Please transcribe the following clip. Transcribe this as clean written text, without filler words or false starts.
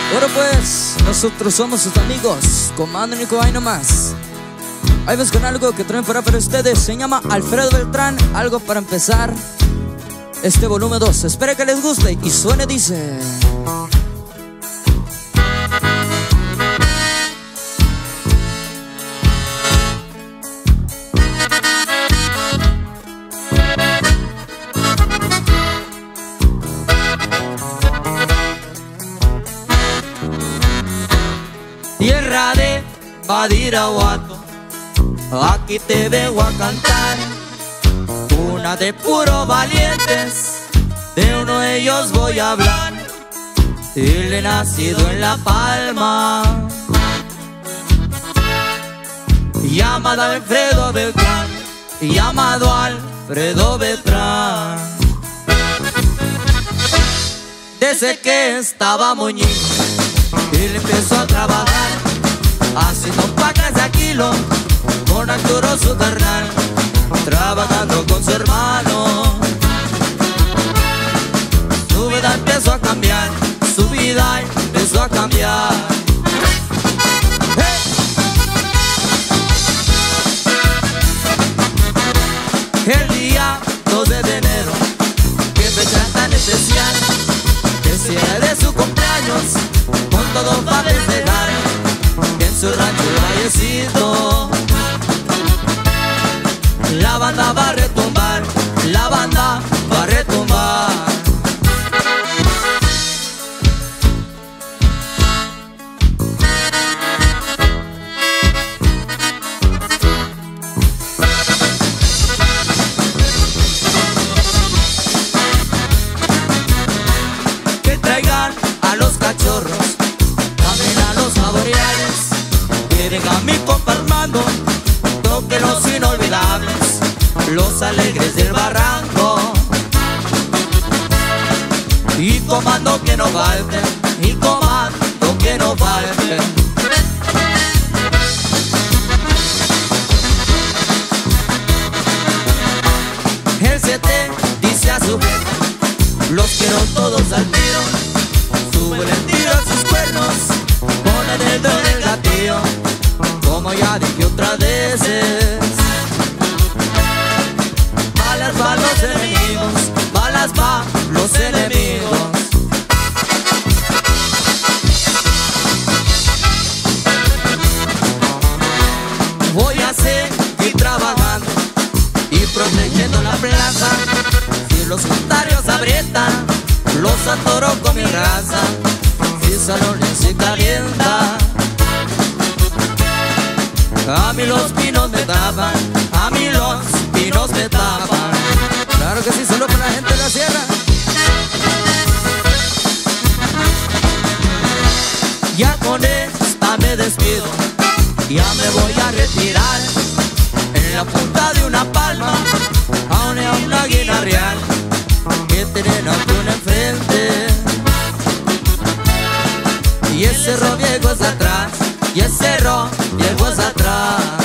Ahora pues, nosotros somos sus amigos, Comando Nico, ahí nomás. Ahí vamos con algo que traen para ustedes. Se llama Alfredo Beltrán, algo para empezar este volumen 2. Espero que les guste y suene, dice: Tierra de Badiraguato, aquí te vengo a cantar una de puros valientes, de uno de ellos voy a hablar. Él es nacido en La Palma, llamado Alfredo Beltrán, llamado Alfredo Beltrán. Desde que estaba muy niño, él empezó a trabajar, haciendo pacas de kilo, con Arturo su carnal, trabajando con su hermano. Su vida empezó a cambiar, su vida empezó a cambiar. ¡Hey! El día 2 de enero, qué fecha tan especial, es día de su cumpleaños, con todo va a festejar en su rancho El Vallecito. La banda va a retumbar, la banda va a retumbar. Que traigan a los cachorros, a los saboreales, que venga mi compa Armando, toque los inolvidables, los alegres del barranco. Y comando que no falte, y comando que no falte. El 7 dice a su jefe: los quiero todos al tiro, suben el tiro a sus cuernos, ponen el dedo en el gatillo, como ya dije otras veces. Balas pa' los enemigos, balas pa' los enemigos. Voy a seguir trabajando y protegiendo la plaza. Si los juntarios aprietan, los atoro con mi raza. Si salones se calienta, a mí los pinos me tapan, a mí los pinos me tapan. Claro que sí, solo para la gente de la sierra. Ya con esta me despido, ya me voy a retirar. En la punta de una palma, a una águila real, que tienen a una enfrente. Y el cerro viejo es atrás, y el cerro viejo es atrás.